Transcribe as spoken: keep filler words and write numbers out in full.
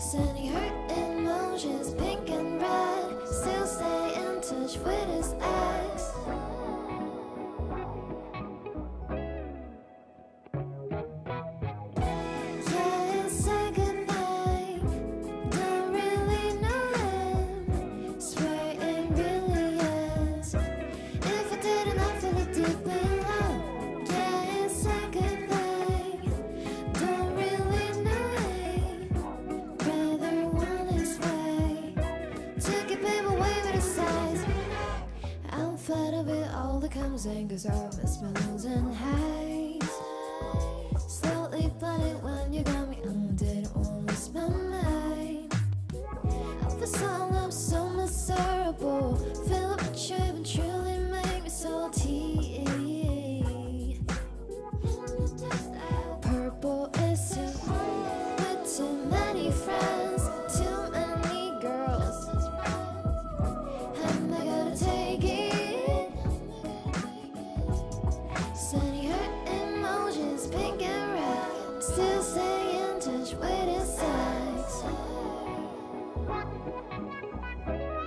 Sending her emotions pink and red. Still stay in touch with his ex. Yeah, it's a good thing. Don't really know him. Swear it really is. If I didn't, I feel it deep in love. Yeah, it's a good thing. Don't really know him. Rather want his way. Took it, baby, away with his size. I'm fed up with all that comes in, cause I miss my lows and highs. Slowly flooding when you got me on, didn't want to lose my mind. For so long I'm so miserable. Fill up with you and truly make me salty. Purple is too with too many friends, too many girls, and I gotta take it. Sending her emojis pink and red. Still stay in touch with his ex.